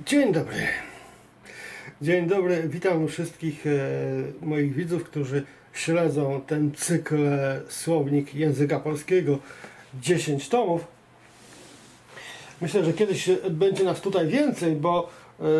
Dzień dobry. Dzień dobry, witam wszystkich moich widzów, którzy śledzą ten cykl Słownik Języka Polskiego 10 tomów. Myślę, że kiedyś będzie nas tutaj więcej, bo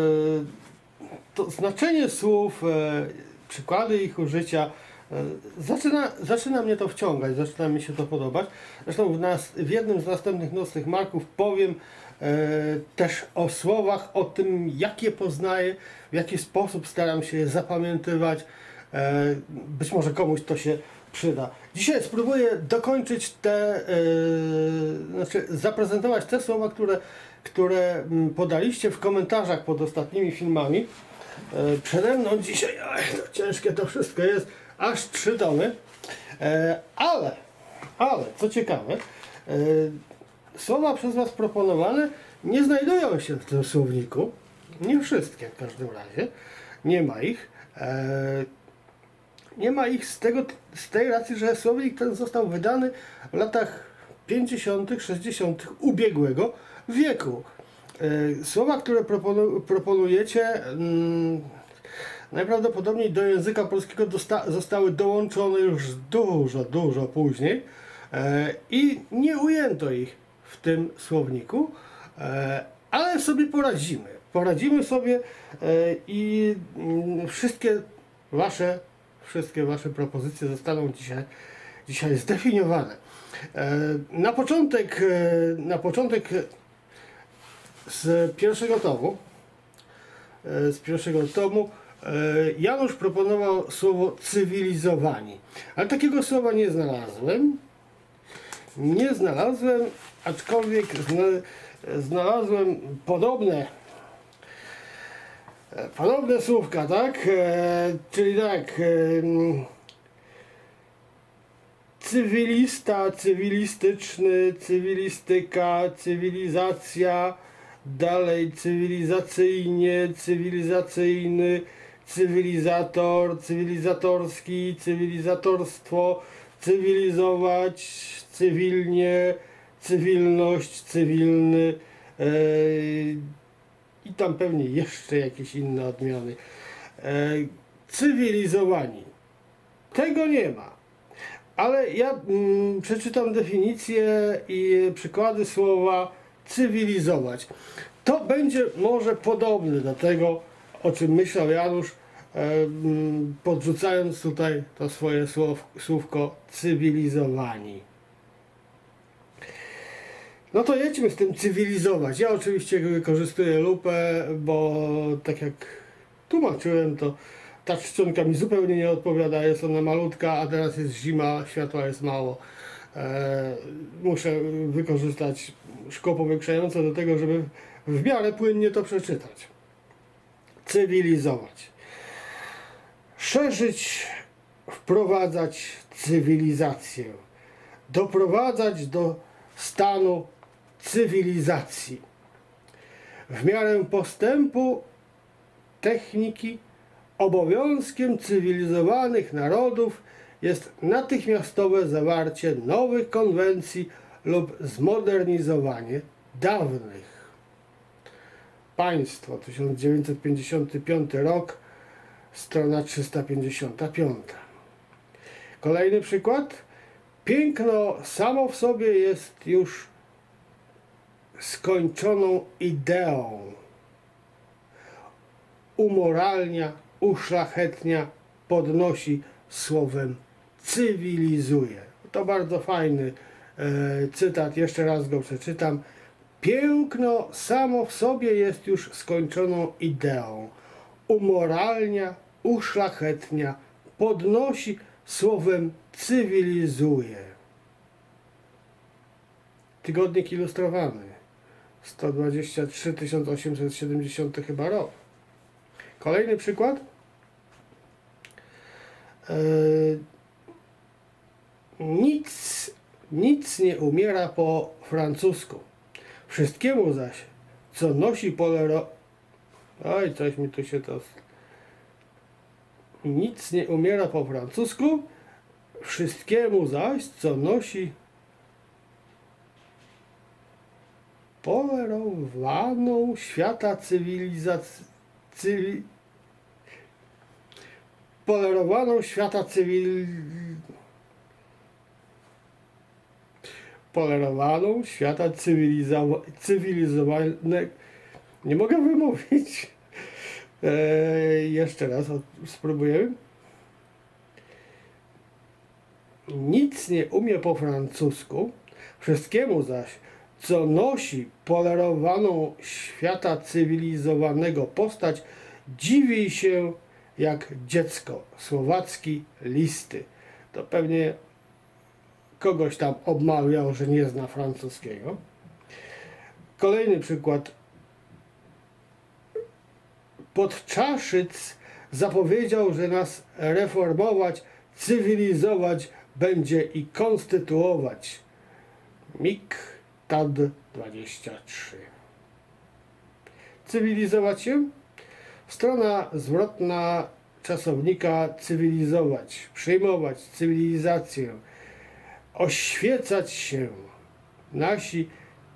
to znaczenie słów, przykłady ich użycia zaczyna mnie to wciągać, zaczyna mi się to podobać. Zresztą w jednym z następnych nocnych marków powiem też o słowach, o tym, jak je poznaję, w jaki sposób staram się je zapamiętywać. Być może komuś to się przyda. Dzisiaj spróbuję dokończyć zaprezentować te słowa, które podaliście w komentarzach pod ostatnimi filmami. Przede mną dzisiaj, to ciężkie to wszystko jest, aż 3 tomy, ale co ciekawe, słowa przez Was proponowane nie znajdują się w tym słowniku, nie wszystkie w każdym razie, nie ma ich. Nie ma ich z tej racji, że słownik ten został wydany w latach 50., 60. ubiegłego wieku. Słowa, które proponujecie, najprawdopodobniej do języka polskiego zostały dołączone już dużo później i nie ujęto ich w tym słowniku, ale sobie poradzimy. Poradzimy sobie i wszystkie Wasze propozycje zostaną dzisiaj zdefiniowane. Na początek z pierwszego tomu Janusz proponował słowo cywilizowani, ale takiego słowa nie znalazłem, aczkolwiek znalazłem podobne słówka, tak? Czyli tak, cywilista, cywilistyczny, cywilistyka, cywilizacja, dalej cywilizacyjnie, cywilizacyjny, cywilizator, cywilizatorski, cywilizatorstwo, cywilizować, cywilnie, cywilność, cywilny i tam pewnie jeszcze jakieś inne odmiany. Cywilizowani. Tego nie ma. Ale ja przeczytam definicję i przykłady słowa cywilizować. To będzie może podobne do tego, o czym myślał Janusz, podrzucając tutaj to swoje słówko cywilizowani. No to jedźmy z tym cywilizować. Ja oczywiście wykorzystuję lupę, bo tak jak tłumaczyłem, to ta czcionka mi zupełnie nie odpowiada, jest ona malutka, a teraz jest zima, światła jest mało. Muszę wykorzystać szkło powiększające do tego, żeby w miarę płynnie to przeczytać. Cywilizować. Szerzyć, wprowadzać cywilizację. Doprowadzać do stanu cywilizacji. W miarę postępu techniki obowiązkiem cywilizowanych narodów jest natychmiastowe zawarcie nowych konwencji lub zmodernizowanie dawnych. Państwo, 1955 rok, strona 355. Kolejny przykład. Piękno samo w sobie jest już skończoną ideą. Umoralnia, uszlachetnia, podnosi, słowem cywilizuje. To bardzo fajny cytat, jeszcze raz go przeczytam. Piękno samo w sobie jest już skończoną ideą. Umoralnia, uszlachetnia, podnosi, słowem cywilizuje. Tygodnik ilustrowany. 123 1870 chyba rok. Kolejny przykład. Nic nie umiera po francusku. Wszystkiemu zaś, co nosi Oj, coś mi tu się to... Nic nie umiera po francusku. Wszystkiemu zaś, co nosi polerowaną świata polerowaną świata cywilizowanego. Nie mogę wymówić. Jeszcze raz spróbuję. Nic nie umie po francusku, wszystkiemu zaś, co nosi polerowaną świata cywilizowanego postać, dziwi się jak dziecko. Słowacki listy. To pewnie kogoś tam obmawiał, że nie zna francuskiego. Kolejny przykład. Podczaszyc zapowiedział, że nas reformować, cywilizować będzie i konstytuować. Mik Tad 23. Cywilizować się? Strona zwrotna czasownika cywilizować, przyjmować cywilizację, oświecać się. Nasi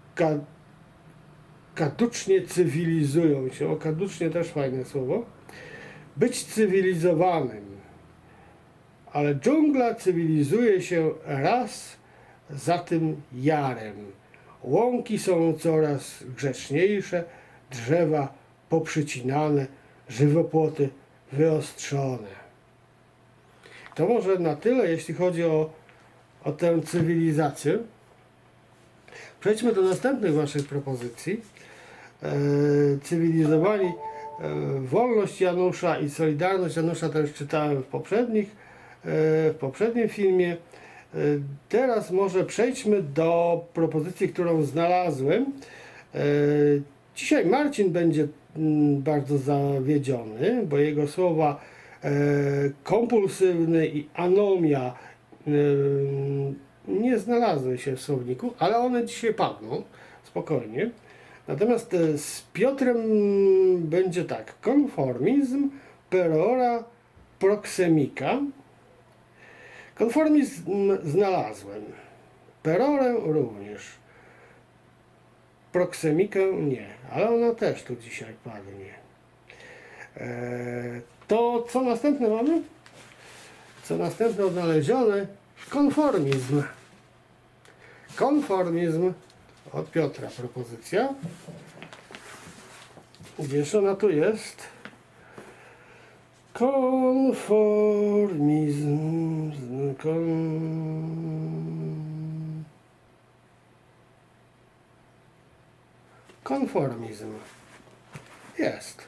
kaducznie cywilizują się. O, kaducznie też fajne słowo. Być cywilizowanym. Ale dżungla cywilizuje się raz za tym jarem. Łąki są coraz grzeczniejsze, drzewa poprzycinane, żywopłoty wyostrzone. To może na tyle, jeśli chodzi o tę cywilizację. Przejdźmy do następnych waszych propozycji. Cywilizowani, wolność Janusza i solidarność Janusza też czytałem w poprzednim filmie. Teraz może przejdźmy do propozycji, którą znalazłem. Dzisiaj Marcin będzie bardzo zawiedziony, bo jego słowa kompulsywny i anomia nie znalazły się w słowniku, ale one dzisiaj padną, spokojnie. Natomiast z Piotrem będzie tak: konformizm, perora, proxemika. Konformizm znalazłem, perorę również, proxemikę nie, ale ona też tu dzisiaj padnie. To co następne mamy? Co następne odnalezione? Konformizm. Konformizm od Piotra propozycja. Gdzież ona tu jest? Konformizm. Konformizm. Jest.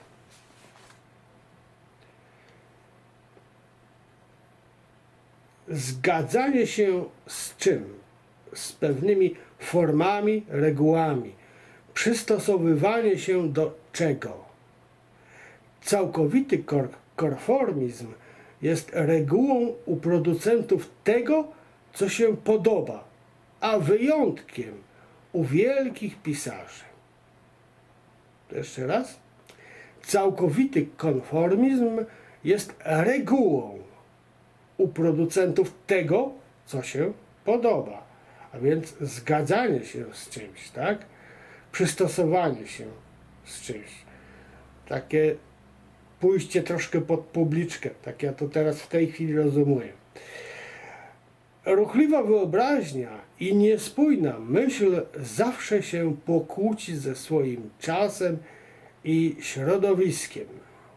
Zgadzanie się z czym? Z pewnymi formami, regułami. Przystosowywanie się do czego? Całkowity konformizm jest regułą u producentów tego, co się podoba, a wyjątkiem u wielkich pisarzy. Jeszcze raz. Całkowity konformizm jest regułą u producentów tego, co się podoba. A więc zgadzanie się z czymś, tak? Przystosowanie się z czymś. Takie pójście troszkę pod publiczkę, tak ja to teraz w tej chwili rozumuję. Ruchliwa wyobraźnia i niespójna myśl zawsze się pokłóci ze swoim czasem i środowiskiem.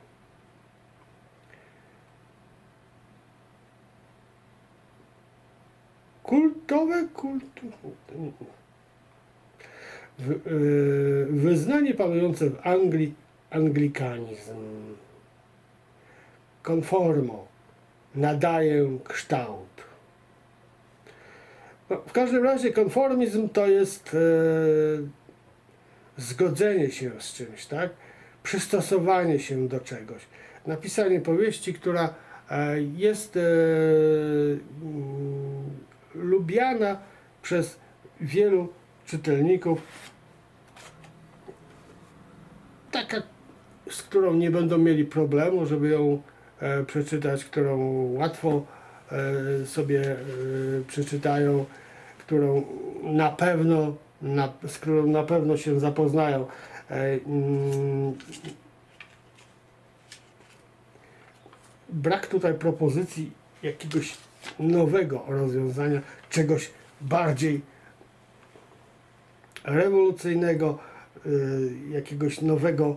Wyznanie panujące w Anglii anglikanizm. Konformo, nadaję kształt. No, w każdym razie konformizm to jest zgodzenie się z czymś, tak? Przystosowanie się do czegoś. Napisanie powieści, która jest lubiana przez wielu czytelników, taka, z którą nie będą mieli problemu, żeby ją przeczytać, którą łatwo sobie przeczytają, którą na pewno z którą na pewno się zapoznają. Brak tutaj propozycji jakiegoś nowego rozwiązania, czegoś bardziej rewolucyjnego, jakiegoś nowego,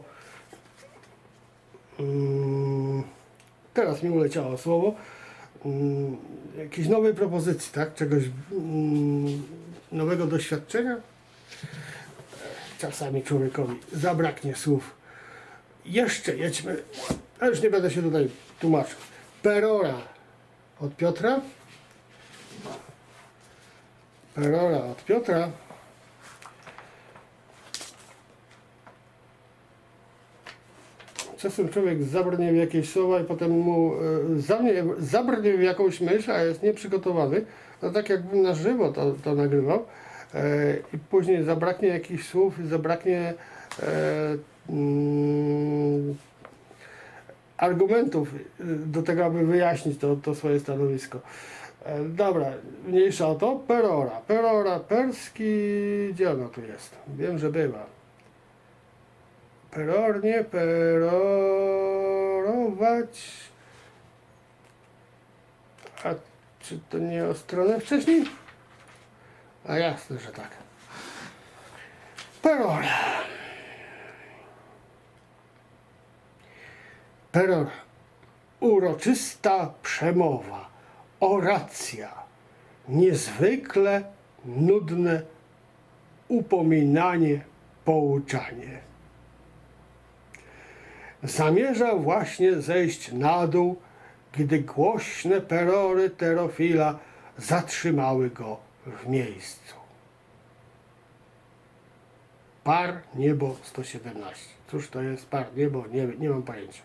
teraz mi uleciało słowo, jakiejś nowej propozycji, tak? Czegoś nowego doświadczenia. Czasami człowiekowi zabraknie słów. Jeszcze jedźmy, a już nie będę się tutaj tłumaczył. Perora od Piotra. Perora od Piotra. Czasem człowiek zabrnie w jakieś słowa i potem mu zabrnie w jakąś myśl, a jest nieprzygotowany. No tak jakbym na żywo to nagrywał. I później zabraknie jakichś słów, zabraknie argumentów do tego, aby wyjaśnić to swoje stanowisko. Dobra, mniejsza o to. Perora. Perora, perski, gdzie ona tu jest? Wiem, że bywa. Perornie, perorować. A czy to nie o stronę wcześniej? A jasne, że tak. Perora. Perora. Uroczysta przemowa. Oracja. Niezwykle nudne upominanie, pouczanie. Zamierzał właśnie zejść na dół, gdy głośne perory Teofila zatrzymały go w miejscu. Par niebo 117. Cóż to jest par niebo? Nie mam pojęcia.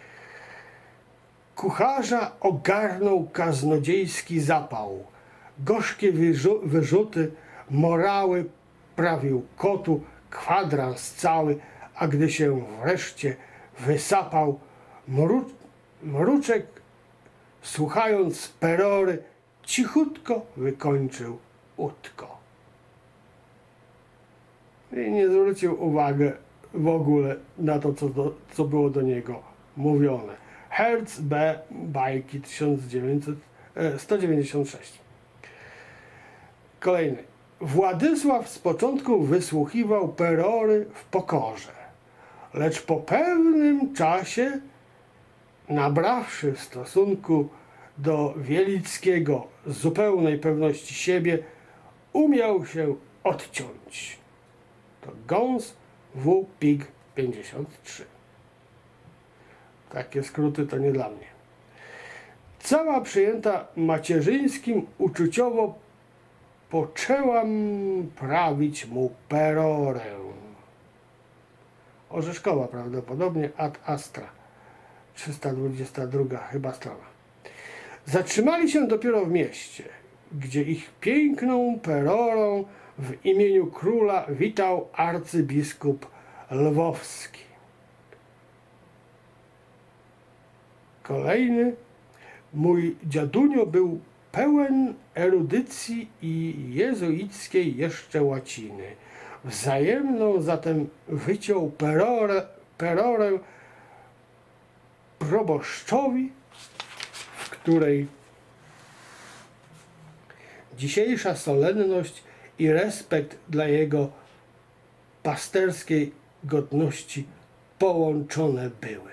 Kucharza ogarnął kaznodziejski zapał. Gorzkie wyrzuty, morały prawił kotu, kwadrans cały, a gdy się wreszcie wysapał, mruczek, słuchając perory, cichutko wykończył utko. I nie zwrócił uwagi w ogóle na to, co było do niego mówione. Herz B. Bajki 196. Kolejny. Władysław z początku wysłuchiwał perory w pokorze, lecz po pewnym czasie, nabrawszy w stosunku do Wielickiego zupełnej pewności siebie, umiał się odciąć. To Gons W. Pig 53. Takie skróty to nie dla mnie. Cała przyjęta macierzyńskim uczuciowo poczęłam prawić mu perorę. Orzeszkowa prawdopodobnie, ad astra. 322 chyba strona. Zatrzymali się dopiero w mieście, gdzie ich piękną perorą w imieniu króla witał arcybiskup lwowski. Kolejny. Mój dziadunio był pełen erudycji i jezuickiej jeszcze łaciny. Wzajemną zatem wyciął perorę proboszczowi, w której dzisiejsza solenność i respekt dla jego pasterskiej godności połączone były.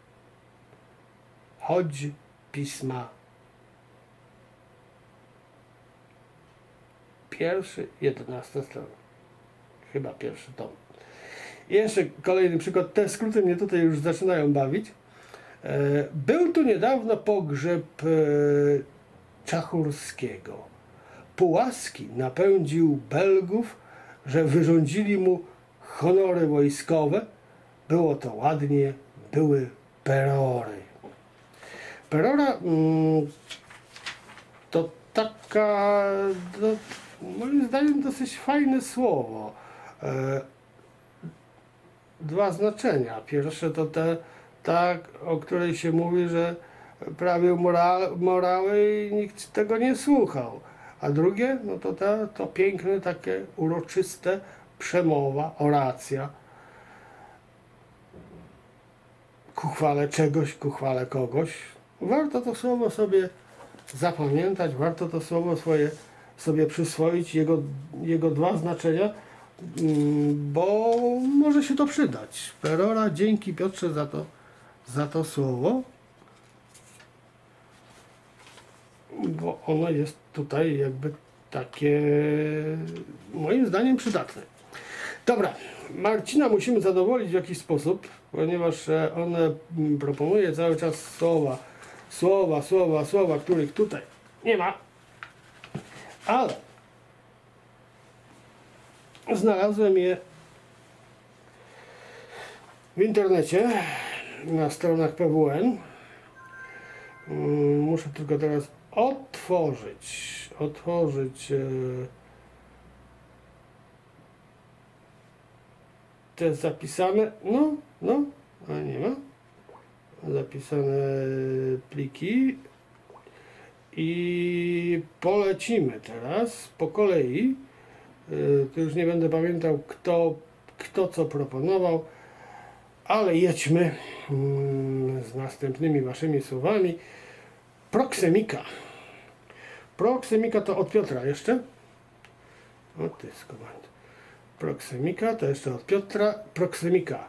Chodź pisma pierwszy, 11 strona. Chyba pierwszy tom. I jeszcze kolejny przykład. Te skróty mnie tutaj już zaczynają bawić. Był tu niedawno pogrzeb Czachurskiego. Pułaski napędził Belgów, że wyrządzili mu honory wojskowe. Było to ładnie, były perory. Perora to taka, moim zdaniem, dosyć fajne słowo. Dwa znaczenia. Pierwsze to ta, o której się mówi, że prawił morały i nikt tego nie słuchał. a drugie, no to piękne, takie uroczyste przemowa, oracja ku chwale czegoś, ku chwale kogoś. Warto to słowo sobie zapamiętać, warto to słowo sobie przyswoić, jego dwa znaczenia, bo może się to przydać. Perora, dzięki Piotrze za to słowo, bo ono jest tutaj jakby takie, moim zdaniem, przydatne. Dobra, Marcina musimy zadowolić w jakiś sposób, ponieważ ona proponuje cały czas słowa, których tutaj nie ma, ale znalazłem je w internecie, na stronach PWN. Muszę tylko teraz otworzyć te zapisane, ale nie ma, zapisane pliki i polecimy teraz po kolei. Tu już nie będę pamiętał kto co proponował, ale jedźmy z następnymi waszymi słowami. Proksemika. Proksemika to od Piotra jeszcze. O ty skąd. Proksemika to jeszcze od Piotra. Proksemika.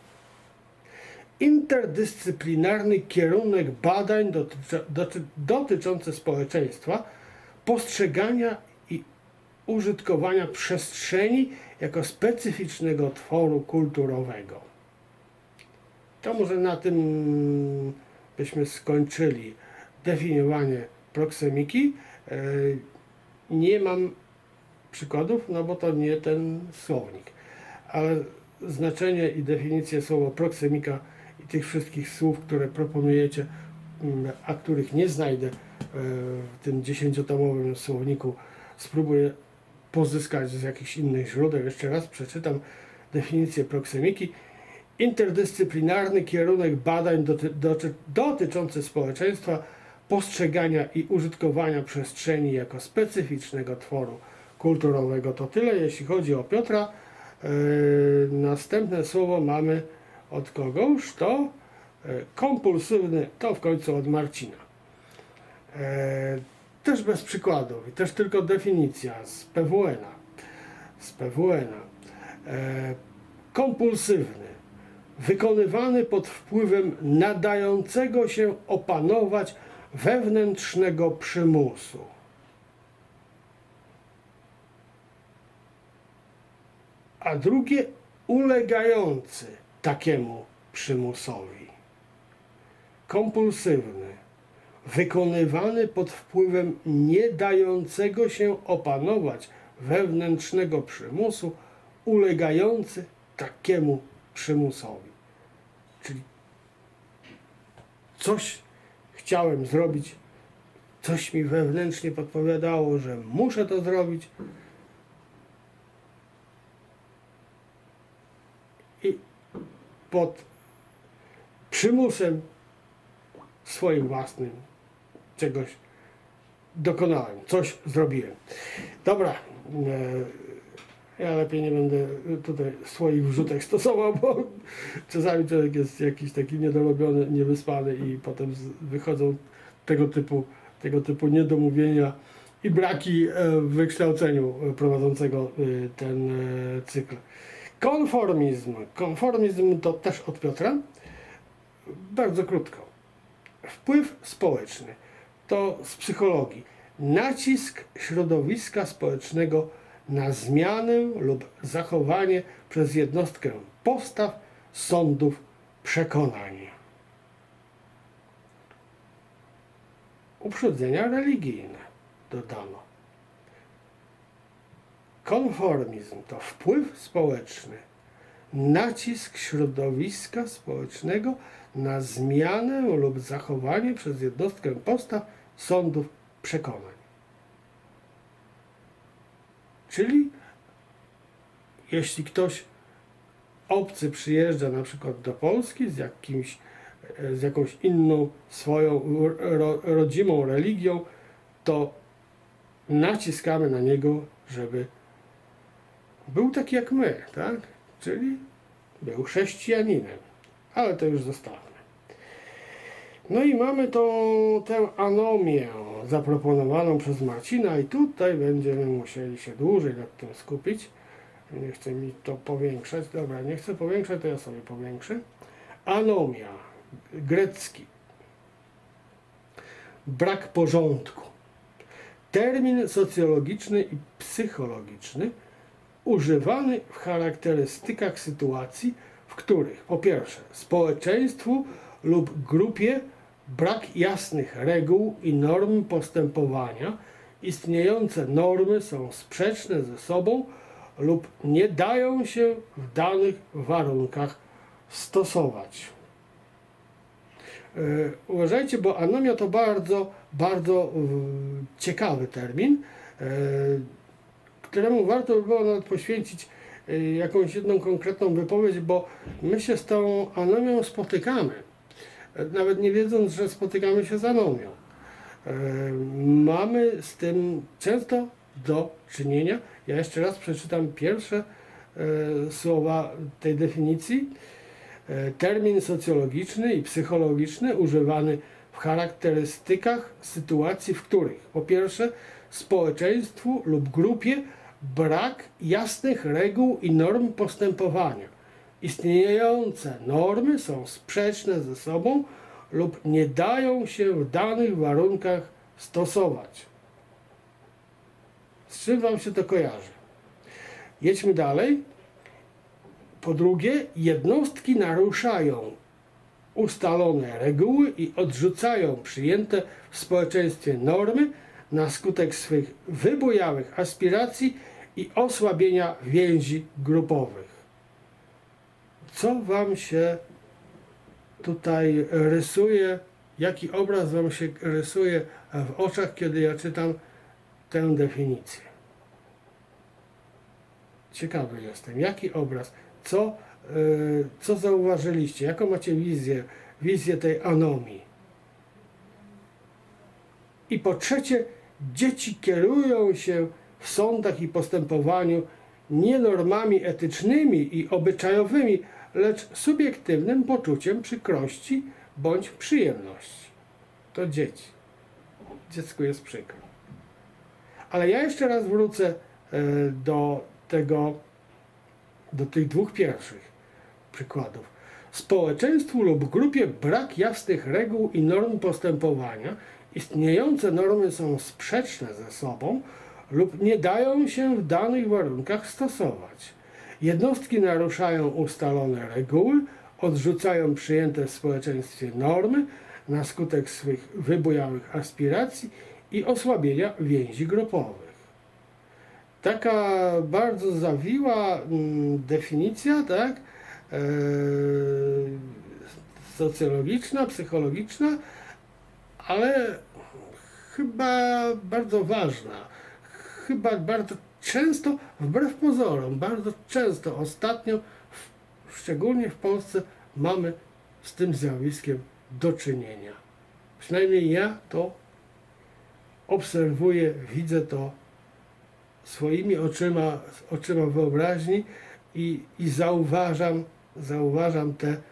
Interdyscyplinarny kierunek badań dotyczący społeczeństwa, postrzegania i użytkowania przestrzeni jako specyficznego tworu kulturowego. To może na tym byśmy skończyli definiowanie proksemiki. Nie mam przykładów, no bo to nie ten słownik, ale znaczenie i definicję słowa proksemika i tych wszystkich słów, które proponujecie, a których nie znajdę w tym 10-tomowym słowniku, spróbuję pozyskać z jakichś innych źródeł. Jeszcze raz przeczytam definicję proksemiki. Interdyscyplinarny kierunek badań dotyczący społeczeństwa, postrzegania i użytkowania przestrzeni jako specyficznego tworu kulturowego. To tyle, jeśli chodzi o Piotra. Następne słowo mamy od kogoś, to kompulsywny, to w końcu od Marcina. Też bez przykładów i też tylko definicja z PWN-a. Kompulsywny, wykonywany pod wpływem nadającego się opanować wewnętrznego przymusu. A drugie, ulegający takiemu przymusowi. Kompulsywny, wykonywany pod wpływem nie dającego się opanować wewnętrznego przymusu, ulegający takiemu przymusowi. Czyli coś chciałem zrobić, coś mi wewnętrznie podpowiadało, że muszę to zrobić, i pod przymusem swoim własnym czegoś dokonałem, coś zrobiłem. Dobra, ja lepiej nie będę tutaj swoich wrzutek stosował, bo czasami człowiek jest jakiś taki niedorobiony, niewyspany i potem wychodzą tego typu niedomówienia i braki w wykształceniu prowadzącego ten cykl. Konformizm. Konformizm to też od Piotra. Bardzo krótko. Wpływ społeczny to z psychologii. Nacisk środowiska społecznego na zmianę lub zachowanie przez jednostkę postaw, sądów, przekonań. Uprzedzenia religijne dodano. Konformizm to wpływ społeczny, nacisk środowiska społecznego na zmianę lub zachowanie przez jednostkę postaw, sądów, przekonań. Czyli jeśli ktoś obcy przyjeżdża na przykład do Polski z jakąś inną swoją rodzimą religią, to naciskamy na niego, żeby był taki jak my, tak? Czyli był chrześcijaninem, ale to już zostawmy. No i mamy tę anomię zaproponowaną przez Marcina i tutaj będziemy musieli się dłużej nad tym skupić. Nie chcę mi to powiększać. Dobra, nie chcę powiększać, to ja sobie powiększę. Anomia, grecki. Brak porządku. Termin socjologiczny i psychologiczny używany w charakterystykach sytuacji, w których po pierwsze społeczeństwu lub grupie brak jasnych reguł i norm postępowania, istniejące normy są sprzeczne ze sobą lub nie dają się w danych warunkach stosować. Uważajcie, bo anomia to bardzo ciekawy termin, któremu warto by było nawet poświęcić jakąś jedną konkretną wypowiedź, bo my się z tą anomią spotykamy, nawet nie wiedząc, że spotykamy się z anomią. Mamy z tym często do czynienia. Ja jeszcze raz przeczytam pierwsze słowa tej definicji. Termin socjologiczny i psychologiczny używany w charakterystykach sytuacji, w których po pierwsze społeczeństwu lub grupie brak jasnych reguł i norm postępowania. Istniejące normy są sprzeczne ze sobą lub nie dają się w danych warunkach stosować. Z czym Wam się to kojarzy? Jedźmy dalej. Po drugie, jednostki naruszają ustalone reguły i odrzucają przyjęte w społeczeństwie normy na skutek swych wybujałych aspiracji i osłabienia więzi grupowych. Co Wam się tutaj rysuje? Jaki obraz Wam się rysuje w oczach, kiedy ja czytam tę definicję? Ciekawy jestem. Jaki obraz? Co zauważyliście? Jaką macie wizję tej anomii? I po trzecie, dzieci kierują się w sądach i postępowaniu nie normami etycznymi i obyczajowymi, lecz subiektywnym poczuciem przykrości bądź przyjemności. To dzieci. Dziecku jest przykro. Ale ja jeszcze raz wrócę do tych dwóch pierwszych przykładów. Społeczeństwu lub grupie brak jasnych reguł i norm postępowania. Istniejące normy są sprzeczne ze sobą lub nie dają się w danych warunkach stosować. Jednostki naruszają ustalone reguły, odrzucają przyjęte w społeczeństwie normy na skutek swych wybujałych aspiracji i osłabienia więzi grupowych. Taka bardzo zawiła definicja, tak? Socjologiczna, psychologiczna, ale chyba bardzo ważna. Chyba bardzo często, wbrew pozorom, bardzo często ostatnio, szczególnie w Polsce, mamy z tym zjawiskiem do czynienia. Przynajmniej ja to obserwuję, widzę to swoimi oczyma wyobraźni i zauważam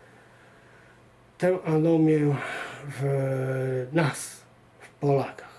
tę anomię w nas, w Polakach.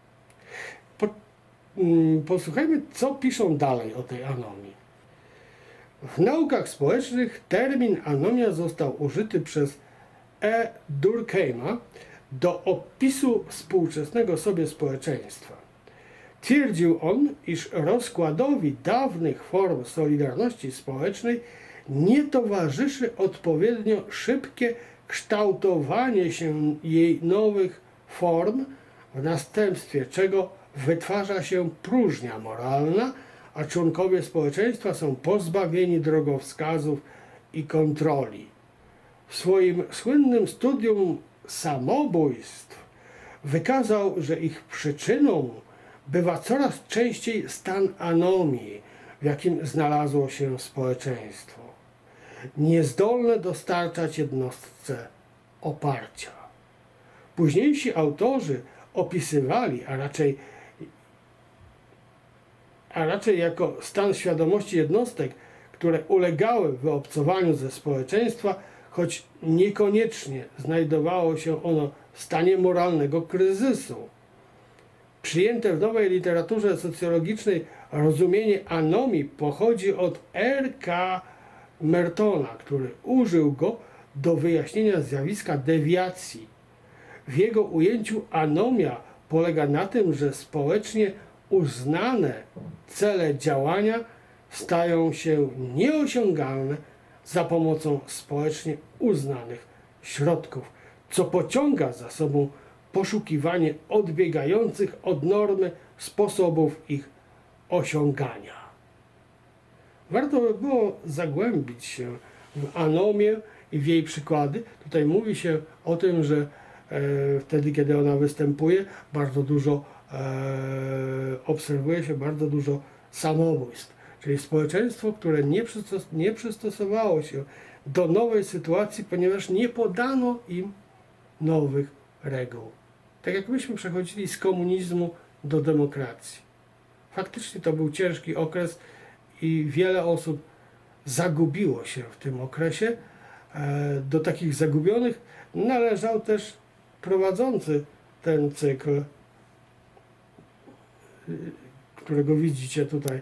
Posłuchajmy, co piszą dalej o tej anomii. W naukach społecznych termin anomia został użyty przez E. Durkheima do opisu współczesnego sobie społeczeństwa. Twierdził on, iż rozkładowi dawnych form solidarności społecznej nie towarzyszy odpowiednio szybkie kształtowanie się jej nowych form, w następstwie czego wytwarza się próżnia moralna, a członkowie społeczeństwa są pozbawieni drogowskazów i kontroli. W swoim słynnym studium samobójstw wykazał, że ich przyczyną bywa coraz częściej stan anomii, w jakim znalazło się społeczeństwo, niezdolne dostarczać jednostce oparcia. Późniejsi autorzy opisywali, a raczej a raczej jako stan świadomości jednostek, które ulegały wyobcowaniu ze społeczeństwa, choć niekoniecznie znajdowało się ono w stanie moralnego kryzysu. Przyjęte w nowej literaturze socjologicznej rozumienie anomii pochodzi od R.K. Mertona, który użył go do wyjaśnienia zjawiska dewiacji. W jego ujęciu anomia polega na tym, że społecznie uznane cele działania stają się nieosiągalne za pomocą społecznie uznanych środków, co pociąga za sobą poszukiwanie odbiegających od normy sposobów ich osiągania. Warto by było zagłębić się w anomię i w jej przykłady. Tutaj mówi się o tym, że wtedy, kiedy ona występuje, bardzo dużo obserwuje się bardzo dużo samobójstw. Czyli społeczeństwo, które nie przystosowało się do nowej sytuacji, ponieważ nie podano im nowych reguł. Tak jak myśmy przechodzili z komunizmu do demokracji. Faktycznie to był ciężki okres i wiele osób zagubiło się w tym okresie. Do takich zagubionych należał też prowadzący ten cykl, którego widzicie tutaj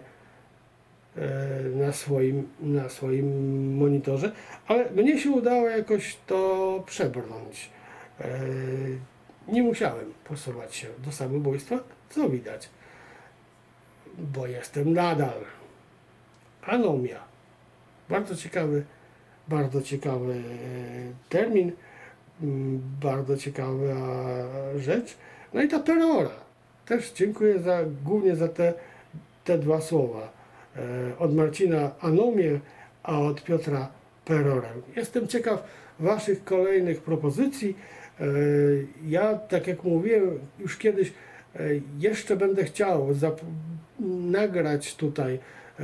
na swoim monitorze, ale mnie się udało jakoś to przebrnąć. Nie musiałem posuwać się do samobójstwa, co widać, bo jestem nadal. Anomia. Bardzo ciekawy termin, bardzo ciekawa rzecz. No i ta perora. Też dziękuję głównie za te dwa słowa. Od Marcina anomię, a od Piotra perorę. Jestem ciekaw waszych kolejnych propozycji. Ja, tak jak mówiłem już kiedyś, jeszcze będę chciał nagrać tutaj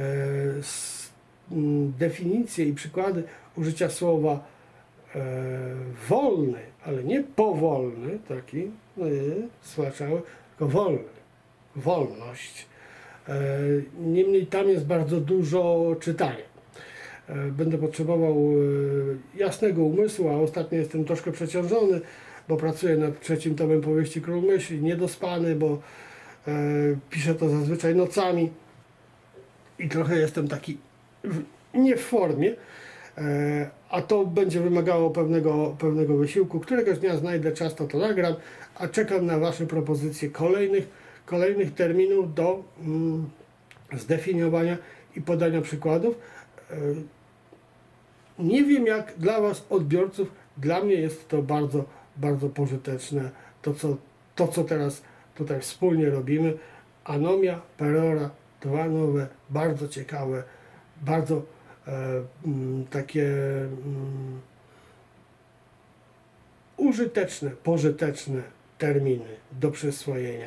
definicje i przykłady użycia słowa wolny, ale nie powolny, taki słaczały, tylko wolny, wolność. Niemniej tam jest bardzo dużo czytania. Będę potrzebował jasnego umysłu, a ostatnio jestem troszkę przeciążony, bo pracuję nad 3. tomem powieści Król Myśli, niedospany, bo piszę to zazwyczaj nocami i trochę jestem taki nie w formie, a to będzie wymagało pewnego wysiłku. Któregoś dnia znajdę czas, to nagram, a czekam na wasze propozycje kolejnych terminów do zdefiniowania i podania przykładów. Nie wiem jak dla was, odbiorców, dla mnie jest to bardzo, bardzo pożyteczne, to co teraz tutaj wspólnie robimy. Anomia, perora, dwa nowe, bardzo ciekawe, bardzo takie użyteczne, pożyteczne terminy do przyswojenia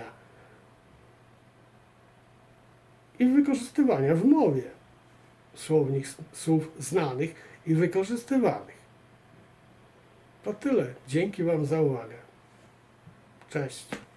i wykorzystywania w mowie. Słownik słów znanych i wykorzystywanych. To tyle. Dzięki wam za uwagę. Cześć.